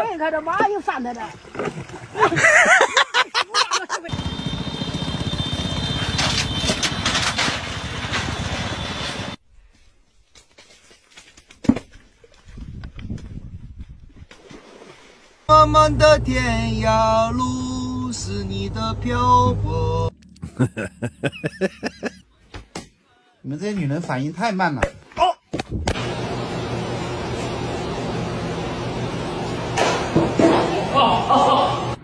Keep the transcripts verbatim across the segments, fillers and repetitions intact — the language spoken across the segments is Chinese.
哎，看这马又翻在这儿。 漫漫的天涯路是你的漂泊。你们这些女人反应太慢了。哦。哦哦。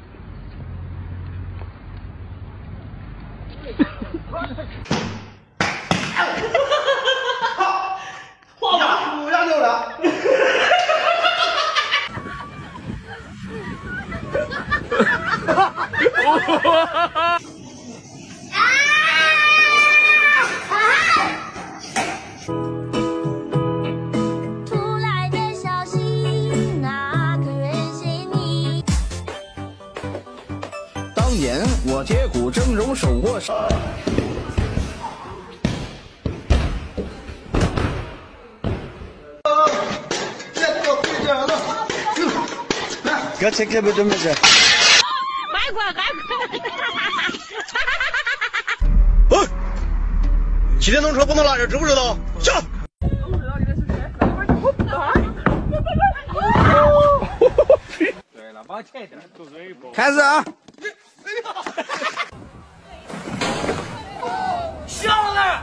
画吧，不要溜了。 突来的消息，哪个人写你？ 当年我铁骨峥嵘守过手。 这这这不怎么着？ 快快快快！ 哎，骑电动车不能拉人，知不知道？下。 对了，往前一点，开始啊！笑了。